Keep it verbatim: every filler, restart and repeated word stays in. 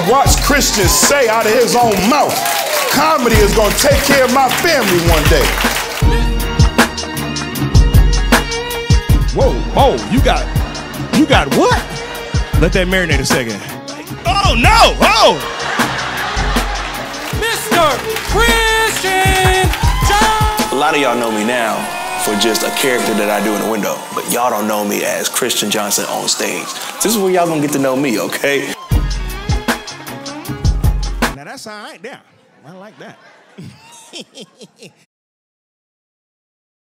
watch Christian say out of his own mouth, comedy is gonna take care of my family one day. Whoa, oh, you got, you got what? Let that marinate a second. Oh no, oh! Mister Christian John! A lot of y'all know me now for just a character that I do in the window, but y'all don't know me as Christian Johnson on stage. This is where y'all gonna get to know me, okay? Now that's all right there. I like that.